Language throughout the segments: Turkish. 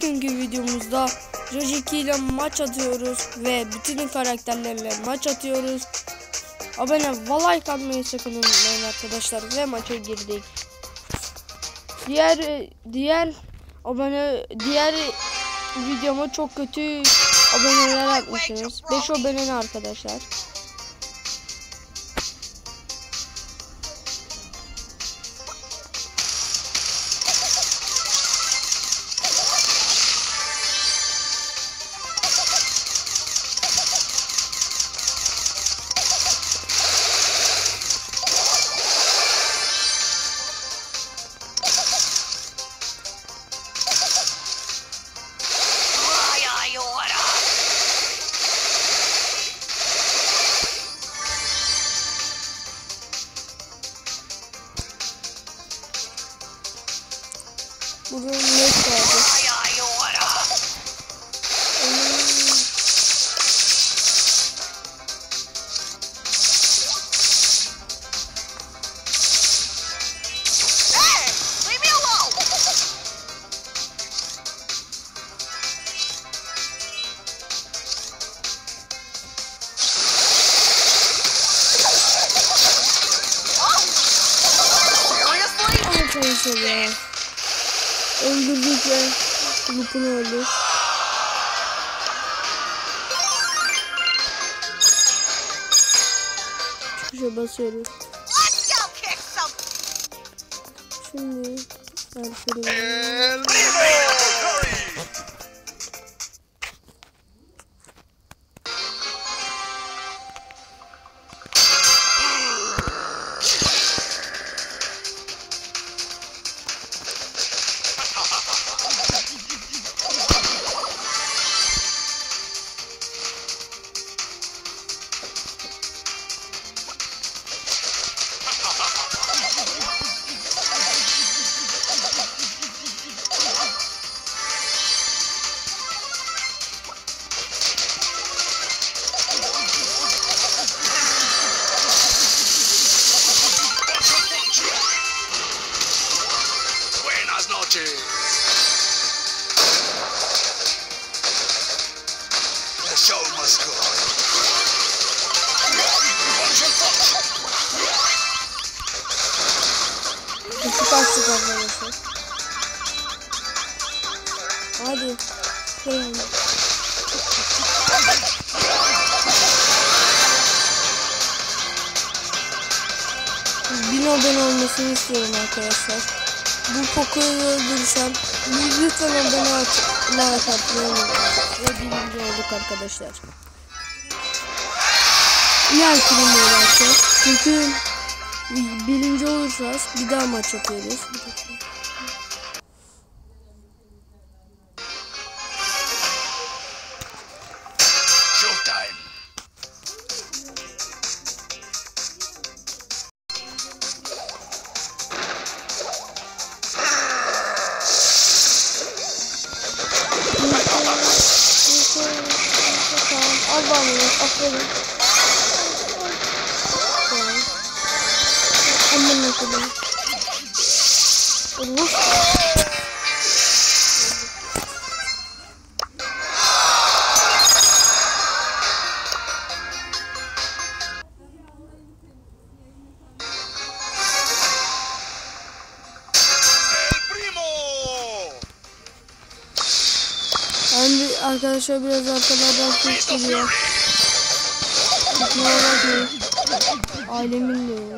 Bugünkü videomuzda Jojiki ile maç atıyoruz ve bütün karakterlerle maç atıyoruz. Abone like atmayı sakın unutmayın arkadaşlar ve maça girdik. Diğer videoma çok kötü aboneler atmışsınız. 5 abone arkadaşlar. Buraya ne kaldı? Arkadaşlar ya. Öldürdük ve Lupin'i öldü. Çıkışa basıyoruz. Şimdi The show must go. kaçtık arkadaşlar. Hadi. Bin abone olmasını istiyorum arkadaşlar. Bu Poco'yu öldürürsem lütfen abone like atmayı ve birinci olduk arkadaşlar. Diğer filmle uğraşacağız. Çünkü birinci olursak bir daha maç atıyoruz. Al bana, aferin. Aman akıllı. Allah. Yani arkadaşlar biraz arkalardan ses geliyor. Kusura bakmayın. Ailemin diyor.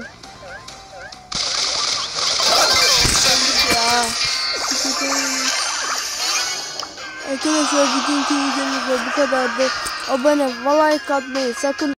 Ya. Arkadaşlar bugünkü videomuzda bu kadardı. Abone ve like atmayı sakın